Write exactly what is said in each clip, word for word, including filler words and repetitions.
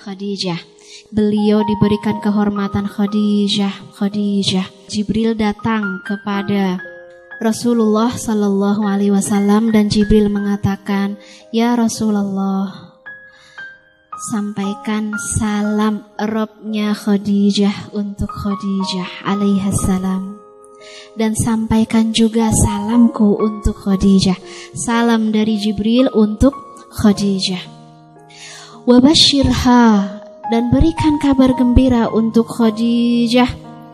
Khadijah. Beliau diberikan kehormatan Khadijah, Khadijah. Jibril datang kepada Rasulullah Sallallahu Alaihi Wasallam dan Jibril mengatakan, ya Rasulullah, sampaikan salam Robnya Khadijah untuk Khadijah alaihassalam. Dan sampaikan juga salamku untuk Khadijah. Salam dari Jibril untuk Khadijah. Wabashirha, dan berikan kabar gembira untuk Khadijah.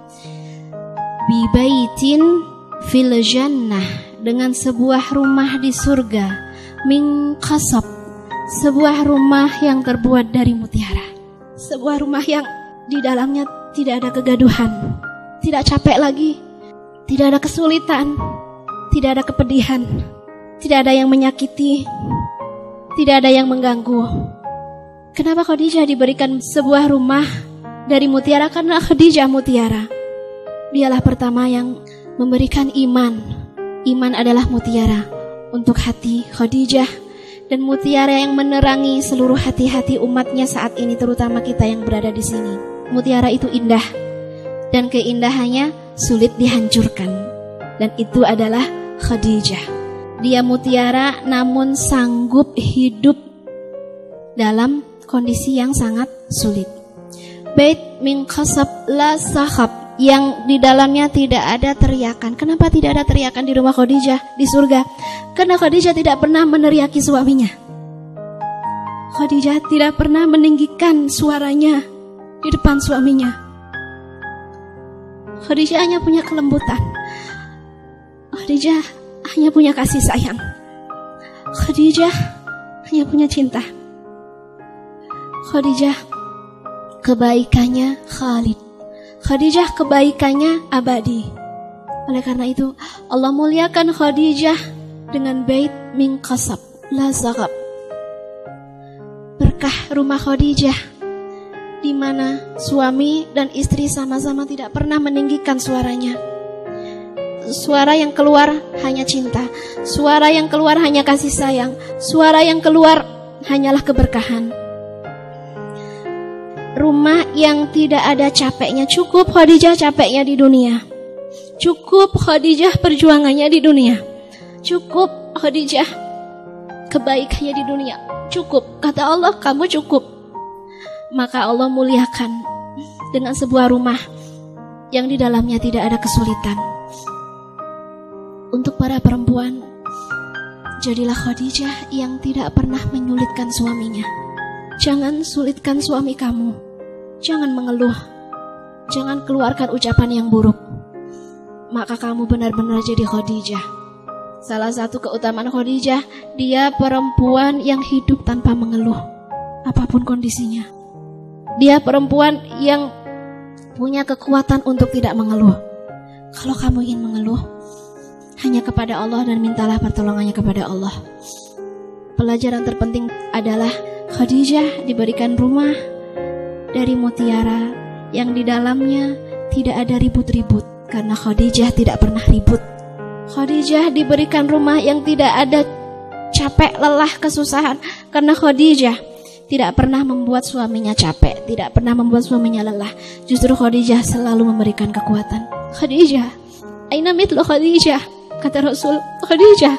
Bibaitin fil jannah, dengan sebuah rumah di surga. Min qasab, sebuah rumah yang terbuat dari mutiara. Sebuah rumah yang di dalamnya tidak ada kegaduhan, tidak capek lagi, tidak ada kesulitan, tidak ada kepedihan, tidak ada yang menyakiti, tidak ada yang mengganggu. Kenapa Khadijah diberikan sebuah rumah dari mutiara? Karena Khadijah mutiara. Dialah pertama yang memberikan iman. Iman adalah mutiara untuk hati Khadijah, dan mutiara yang menerangi seluruh hati-hati umatnya saat ini, terutama kita yang berada di sini. Mutiara itu indah, dan keindahannya sulit dihancurkan, dan itu adalah Khadijah. Dia mutiara namun sanggup hidup dalam kondisi yang sangat sulit. Bait min qasab la sahab, yang di dalamnya tidak ada teriakan. Kenapa tidak ada teriakan di rumah Khadijah di surga? Karena Khadijah tidak pernah meneriaki suaminya. Khadijah tidak pernah meninggikan suaranya di depan suaminya. Khadijah hanya punya kelembutan. Khadijah hanya punya kasih sayang. Khadijah hanya punya cinta. Khadijah kebaikannya khalid. Khadijah kebaikannya abadi. Oleh karena itu Allah muliakan Khadijah dengan bait min qasab la zagab. Berkah rumah Khadijah, di mana suami dan istri sama-sama tidak pernah meninggikan suaranya. Suara yang keluar hanya cinta, suara yang keluar hanya kasih sayang, suara yang keluar hanyalah keberkahan. Rumah yang tidak ada capeknya. Cukup Khadijah capeknya di dunia, cukup Khadijah perjuangannya di dunia, cukup Khadijah kebaikannya di dunia, cukup. Kata Allah, kamu cukup. Maka Allah muliakan dengan sebuah rumah yang di dalamnya tidak ada kesulitan. Untuk para perempuan, jadilah Khadijah yang tidak pernah menyulitkan suaminya. Jangan sulitkan suami kamu. Jangan mengeluh. Jangan keluarkan ucapan yang buruk. Maka kamu benar-benar jadi Khadijah. Salah satu keutamaan Khadijah, dia perempuan yang hidup tanpa mengeluh apapun kondisinya. Dia perempuan yang punya kekuatan untuk tidak mengeluh. Kalau kamu ingin mengeluh, hanya kepada Allah dan mintalah pertolongannya kepada Allah. Pelajaran terpenting adalah Khadijah diberikan rumah dari mutiara yang di dalamnya tidak ada ribut-ribut, karena Khadijah tidak pernah ribut. Khadijah diberikan rumah yang tidak ada capek, lelah, kesusahan, karena Khadijah tidak pernah membuat suaminya capek, tidak pernah membuat suaminya lelah. Justru Khadijah selalu memberikan kekuatan. Khadijah, aina mithlu Khadijah, kata Rasul. Khadijah,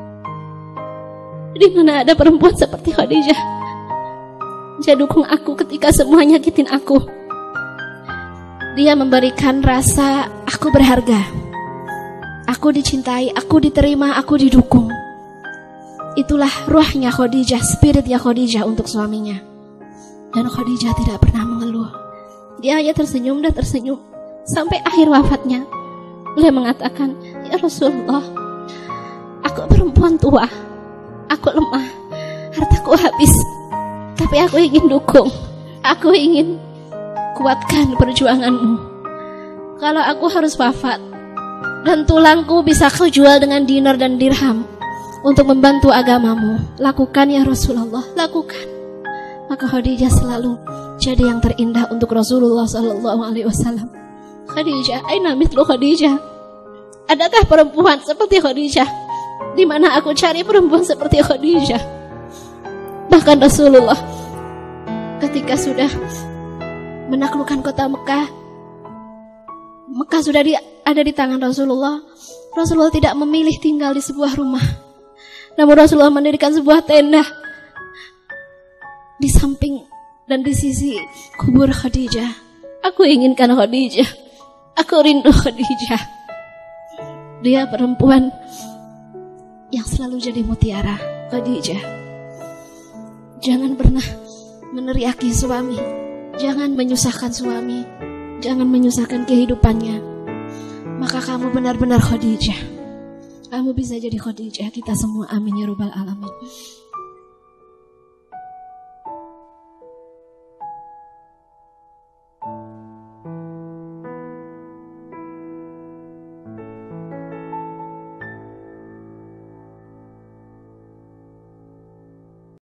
di mana ada perempuan seperti Khadijah? Dia dukung aku ketika semua nyakitin aku. Dia memberikan rasa aku berharga, aku dicintai, aku diterima, aku didukung. Itulah ruhnya Khadijah, spiritnya Khadijah untuk suaminya. Dan Khadijah tidak pernah mengeluh. Dia hanya tersenyum dan tersenyum sampai akhir wafatnya. Beliau mengatakan, ya Rasulullah, aku perempuan tua, aku lemah, hartaku habis, tapi aku ingin dukung, aku ingin kuatkan perjuanganmu. Kalau aku harus wafat dan tulangku bisa kau jual dengan dinar dan dirham untuk membantu agamamu, lakukan ya Rasulullah, lakukan. Maka Khadijah selalu jadi yang terindah untuk Rasulullah Sallallahu Alaihi Wasallam. Khadijah, aina mithlu Khadijah? Adakah perempuan seperti Khadijah? Di mana aku cari perempuan seperti Khadijah? Bahkan Rasulullah ketika sudah menaklukkan kota Mekah, Mekah sudah di, ada di tangan Rasulullah. Rasulullah tidak memilih tinggal di sebuah rumah, namun Rasulullah mendirikan sebuah tenda di samping dan di sisi kubur Khadijah. Aku inginkan Khadijah, aku rindu Khadijah. Dia perempuan yang selalu jadi mutiara. Khadijah, jangan pernah meneriaki suami, jangan menyusahkan suami, jangan menyusahkan kehidupannya. Maka kamu benar-benar Khadijah. Kamu bisa jadi Khadijah kita semua. Amin ya rabbal alamin.